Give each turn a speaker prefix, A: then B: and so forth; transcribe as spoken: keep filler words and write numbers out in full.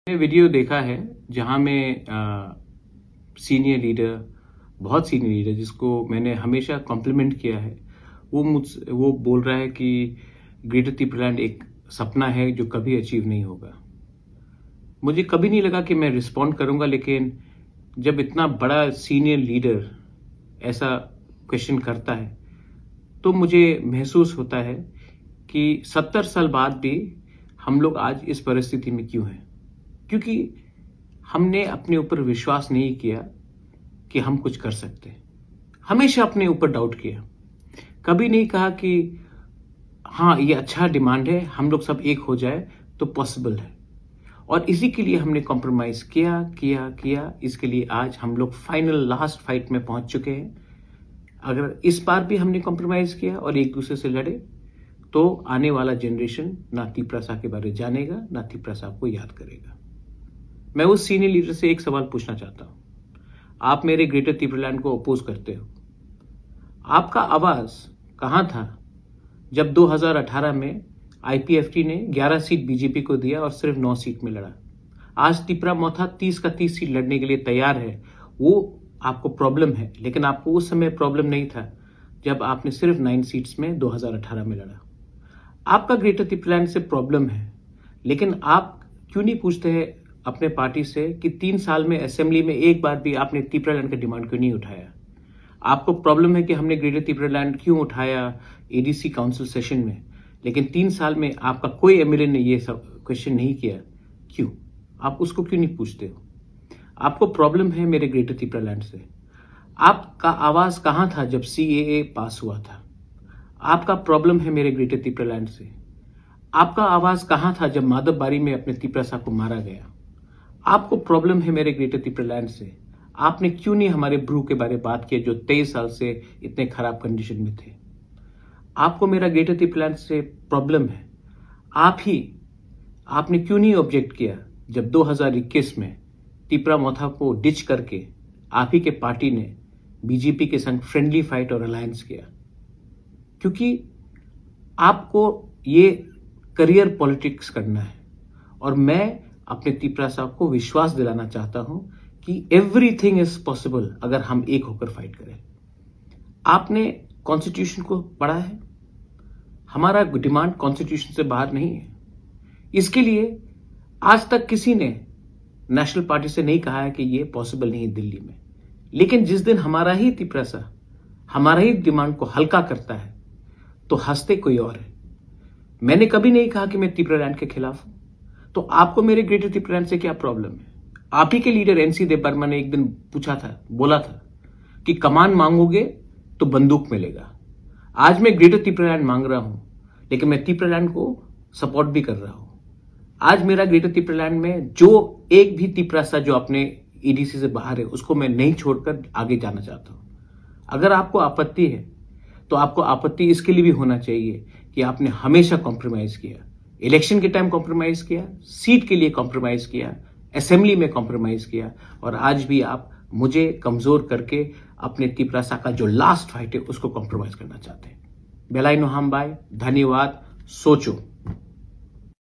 A: Video देखा है जहां में सीनियर लीडर, बहुत सीनियर लीडर जिसको मैंने हमेशा कॉम्प्लीमेंट किया है, वो मुझ वो बोल रहा है कि ग्रेटर त्रिपुरालैंड एक सपना है जो कभी अचीव नहीं होगा। मुझे कभी नहीं लगा कि मैं रिस्पॉन्ड करूंगा, लेकिन जब इतना बड़ा सीनियर लीडर ऐसा क्वेश्चन करता है तो मुझे महसूस होता है कि सत्तर साल बाद भी हम लोग आज इस परिस्थिति में क्यों हैं। क्योंकि हमने अपने ऊपर विश्वास नहीं किया कि हम कुछ कर सकते हैं। हमेशा अपने ऊपर डाउट किया, कभी नहीं कहा कि हाँ ये अच्छा डिमांड है, हम लोग सब एक हो जाए तो पॉसिबल है। और इसी के लिए हमने कॉम्प्रोमाइज किया किया किया इसके लिए आज हम लोग फाइनल लास्ट फाइट में पहुंच चुके हैं। अगर इस बार भी हमने कॉम्प्रोमाइज किया और एक दूसरे से लड़े तो आने वाला जनरेशन ना त्रिपुरा के बारे में जानेगा, ना त्रिपुरा को याद करेगा। मैं उस सीनियर लीडर से एक सवाल पूछना चाहता हूं, आप मेरे ग्रेटर त्रिपुरालैंड को अपोज करते हो, आपका आवाज कहां था जब दो हज़ार अठारह में आईपीएफटी ने ग्यारह सीट बीजेपी को दिया और सिर्फ नौ सीट में लड़ा। आज त्रिपुरा मोथा तीस का तीस सीट लड़ने के लिए तैयार है। वो आपको प्रॉब्लम है, लेकिन आपको उस समय प्रॉब्लम नहीं था जब आपने सिर्फ नाइन सीट्स में दो हज़ार अठारह में लड़ा। आपका ग्रेटर त्रिपुरालैंड से प्रॉब्लम है, लेकिन आप क्यों नहीं पूछते हैं अपने पार्टी से कि तीन साल में असेंबली में एक बार भी आपने त्रिपुरालैंड का डिमांड क्यों नहीं उठाया। आपको प्रॉब्लम है कि हमने ग्रेटर त्रिपुरालैंड क्यों उठाया एडीसी काउंसिल सेशन में, लेकिन तीन साल में आपका कोई एमएलए ने ये सब क्वेश्चन नहीं किया। क्यों? आप उसको क्यों नहीं पूछते हो? आपको प्रॉब्लम है मेरे ग्रेटर त्रिपुरालैंड से। आपका आवाज कहां था जब सीएए पास हुआ था? आपका प्रॉब्लम है मेरे ग्रेटर त्रिपुरालैंड से। आपका आवाज कहां था जब माधवबारी में अपने त्रिपुरा को मारा गया? आपको प्रॉब्लम है मेरे ग्रेटर त्रिपुरालैंड से। आपने क्यों नहीं हमारे ब्रू के बारे में बात किया जो तेईस साल से इतने खराब कंडीशन में थे? आपको मेरा ग्रेटर त्रिपुरालैंड से प्रॉब्लम है। आप ही आपने क्यों नहीं ऑब्जेक्ट किया जब दो हज़ार इक्कीस में त्रिपुरा मोथा को डिच करके आप ही के पार्टी ने बीजेपी के संग फ्रेंडली फाइट और अलायंस किया? क्योंकि आपको ये करियर पॉलिटिक्स करना है और मैं अपने त्रिपुरा साहब को विश्वास दिलाना चाहता हूं कि एवरीथिंग इज पॉसिबल अगर हम एक होकर फाइट करें। आपने कॉन्स्टिट्यूशन को पढ़ा है? हमारा डिमांड कॉन्स्टिट्यूशन से बाहर नहीं है। इसके लिए आज तक किसी ने नेशनल पार्टी से नहीं कहा है कि ये पॉसिबल नहीं है दिल्ली में। लेकिन जिस दिन हमारा ही त्रिपुरा हमारा ही डिमांड को हल्का करता है तो हंसते कोई और है। मैंने कभी नहीं कहा कि मैं त्रिपुरालैंड के खिलाफ हूं। तो आपको मेरे ग्रेटर त्रिपुरालैंड से क्या प्रॉब्लम है? आप ही के लीडर एनसी देव बर्मा ने एक दिन पूछा था, बोला था कि कमान मांगोगे तो बंदूक मिलेगा। आज मैं ग्रेटर त्रिपुरालैंड मांग रहा हूं, लेकिन मैं त्रिपुरालैंड को सपोर्ट भी कर रहा हूं। आज मेरा ग्रेटर त्रिपुरालैंड में जो एक भी त्रिपुरा जो अपने ईडीसी से बाहर है उसको मैं नहीं छोड़कर आगे जाना चाहता हूं। अगर आपको आपत्ति है तो आपको आपत्ति इसके लिए भी होना चाहिए कि आपने हमेशा कॉम्प्रोमाइज किया, इलेक्शन के टाइम कॉम्प्रोमाइज किया, सीट के लिए कॉम्प्रोमाइज किया, असेंबली में कॉम्प्रोमाइज किया, और आज भी आप मुझे कमजोर करके अपने त्रिपुरा का जो लास्ट फाइट है उसको कॉम्प्रोमाइज करना चाहते हैं। बेलाई नोहाम बाय, धन्यवाद। सोचो।